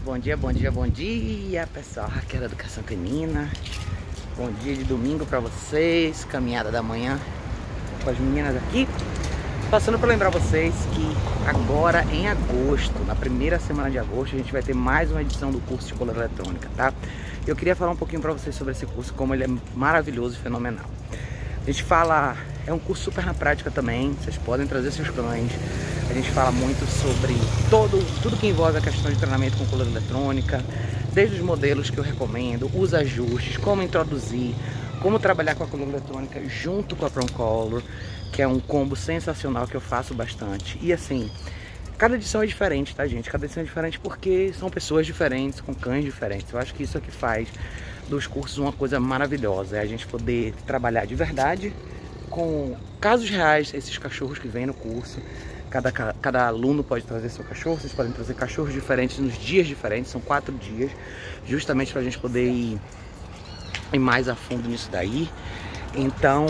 Bom dia, bom dia, bom dia, pessoal. Raquel Educação Canina. Bom dia de domingo pra vocês. Caminhada da manhã com as meninas aqui. Passando para lembrar vocês que agora em agosto, na primeira semana de agosto, a gente vai ter mais uma edição do curso de coleira eletrônica, tá? Eu queria falar um pouquinho para vocês sobre esse curso, como ele é maravilhoso e fenomenal. A gente fala, é um curso super na prática também, vocês podem trazer seus cães. A gente fala muito sobre tudo que envolve a questão de treinamento com coleira eletrônica, desde os modelos que eu recomendo, os ajustes, como introduzir, como trabalhar com a coleira eletrônica junto com a Prong Collar, que é um combo sensacional que eu faço bastante. E assim, cada edição é diferente, tá, gente? Cada edição é diferente porque são pessoas diferentes, com cães diferentes. Eu acho que isso é que faz dos cursos uma coisa maravilhosa, é a gente poder trabalhar de verdade com casos reais, esses cachorros que vêm no curso. Cada aluno pode trazer seu cachorro, vocês podem trazer cachorros diferentes nos dias diferentes, são 4 dias, justamente para a gente poder ir mais a fundo nisso daí. Então,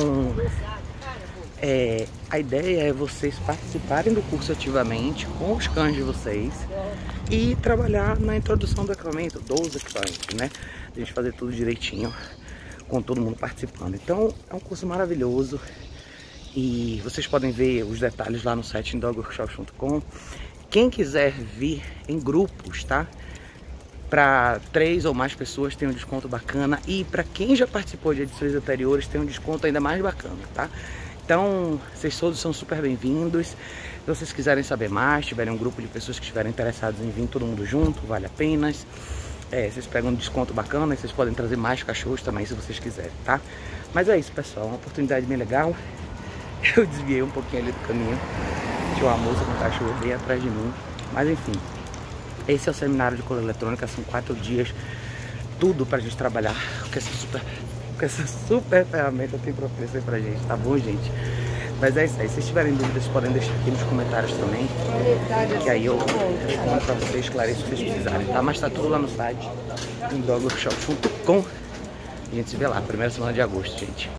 a ideia é vocês participarem do curso ativamente com os cães de vocês e trabalhar na introdução do equipamento, dos equipamentos, né? A gente fazer tudo direitinho, com todo mundo participando. Então, é um curso maravilhoso. E vocês podem ver os detalhes lá no site indogworkshops.com. Quem quiser vir em grupos, tá? Para 3 ou mais pessoas tem um desconto bacana. E para quem já participou de edições anteriores tem um desconto ainda mais bacana, tá? Então, vocês todos são super bem-vindos. Se vocês quiserem saber mais, tiverem um grupo de pessoas que estiverem interessados em vir todo mundo junto, vale a pena. Vocês pegam um desconto bacana e vocês podem trazer mais cachorros também, se vocês quiserem, tá? Mas é isso, pessoal. Uma oportunidade bem legal. Eu desviei um pouquinho ali do caminho. Tinha uma moça com um cachorro bem atrás de mim. Mas enfim, esse é o seminário de coleira eletrônica. São 4 dias. Tudo pra gente trabalhar com essa super ferramenta tem pra oferecer pra gente, tá bom, gente? Mas é isso aí. Se vocês tiverem dúvidas, podem deixar aqui nos comentários também, que aí eu respondo pra vocês, esclareço se vocês precisarem, tá? Mas tá tudo lá no site indogworkshops.com. A gente se vê lá, primeira semana de agosto, gente.